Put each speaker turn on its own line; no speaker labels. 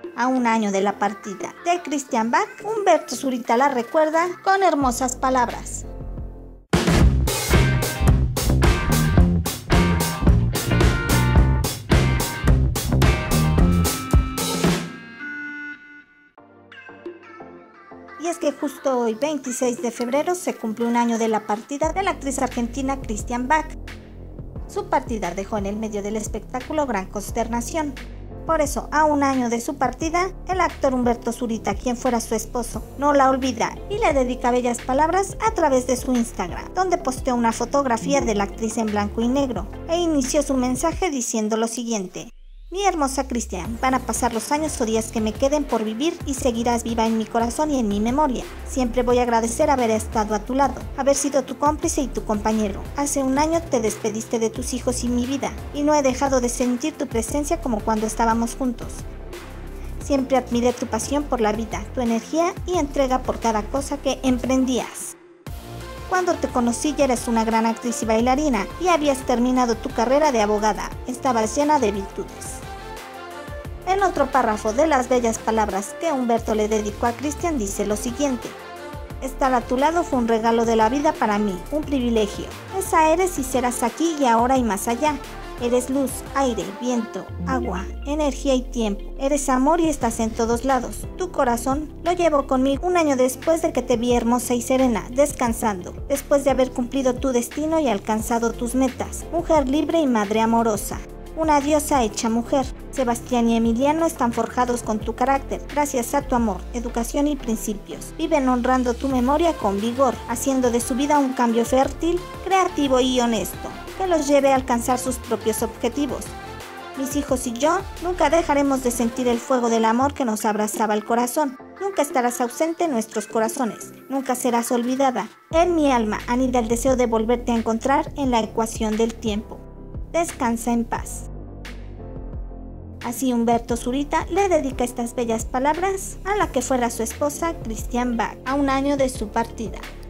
A un año de la partida de Christian Bach, Humberto Zurita la recuerda con hermosas palabras. Y es que justo hoy, 26 de febrero, se cumple un año de la partida de la actriz argentina Christian Bach. Su partida dejó en el medio del espectáculo gran consternación. Por eso, a un año de su partida, el actor Humberto Zurita, quien fuera su esposo, no la olvida y le dedica bellas palabras a través de su Instagram, donde posteó una fotografía de la actriz en blanco y negro e inició su mensaje diciendo lo siguiente: mi hermosa Christian, van a pasar los años o días que me queden por vivir y seguirás viva en mi corazón y en mi memoria. Siempre voy a agradecer haber estado a tu lado, haber sido tu cómplice y tu compañero. Hace un año te despediste de tus hijos y mi vida, y no he dejado de sentir tu presencia como cuando estábamos juntos. Siempre admiré tu pasión por la vida, tu energía y entrega por cada cosa que emprendías. Cuando te conocí ya eres una gran actriz y bailarina y habías terminado tu carrera de abogada. Estabas llena de virtudes. En otro párrafo de las bellas palabras que Humberto le dedicó a Christian dice lo siguiente: estar a tu lado fue un regalo de la vida para mí, un privilegio. Esa eres y serás aquí y ahora y más allá. Eres luz, aire, viento, agua, energía y tiempo. Eres amor y estás en todos lados. Tu corazón lo llevo conmigo un año después de que te vi hermosa y serena, descansando, después de haber cumplido tu destino y alcanzado tus metas. Mujer libre y madre amorosa. Una diosa hecha mujer. Sebastián y Emiliano están forjados con tu carácter, gracias a tu amor, educación y principios. Viven honrando tu memoria con vigor, haciendo de su vida un cambio fértil, creativo y honesto, que los lleve a alcanzar sus propios objetivos. Mis hijos y yo nunca dejaremos de sentir el fuego del amor que nos abrazaba el corazón. Nunca estarás ausente en nuestros corazones, nunca serás olvidada. En mi alma anida el deseo de volverte a encontrar en la ecuación del tiempo. Descansa en paz. Así Humberto Zurita le dedica estas bellas palabras a la que fuera su esposa Christian Bach, a un año de su partida.